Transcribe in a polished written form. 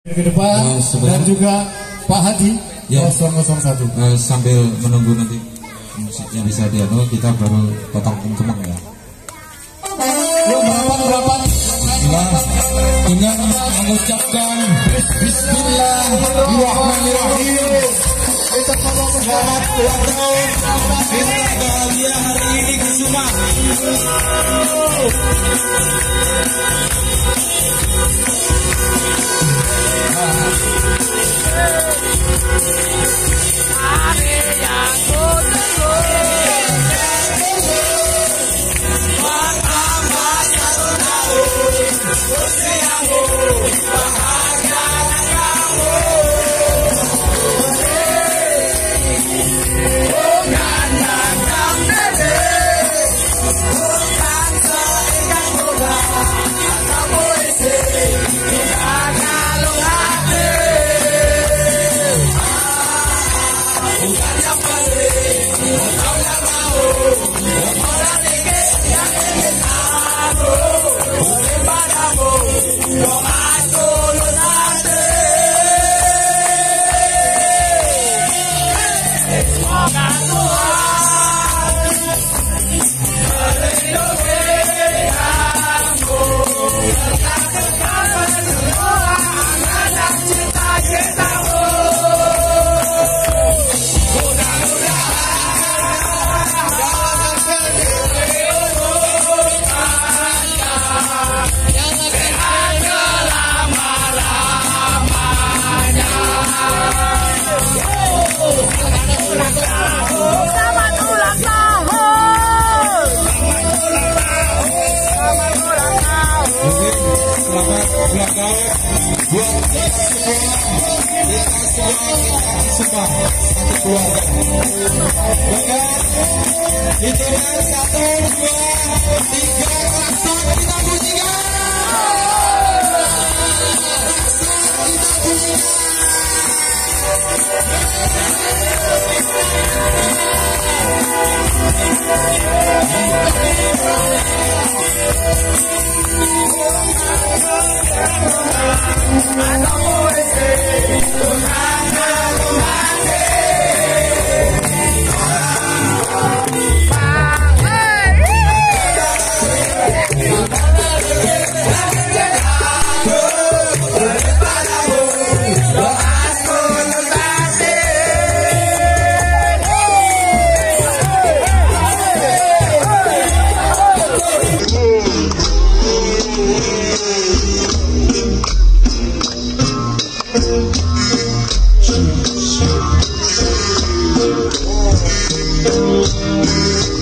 ke depan dan juga Pak Hadi ya, 001. Sambil menunggu nanti musiknya bisa dianu, kita baru potong kemeng ya. Balapan dengan mengucapkan Bismillahirrahmanirrahim. Kita selamat ulang tahun Kita bahagia hari ini Kusuma. Hari yang ku tunggu, pertama satu tahun usiamu, bahagia kamu. Bukan datang dede, bukan seikan bola atau puisi, bukan kalung hati. Bukan yang paling, bukan yang mau, orang dikit yang ingin aku. Beri padamu doaku lunasi. Semoga Tuhan melindungi kamu, tetap kekal berdua dalam cita-citamu. Selamat ulang tahun. Selamat ulang tahun. Selamat ulang tahun buat kita semua satu keluarga. Hitungan 1, 2, 3, klakson kita bunyikan. Thank you.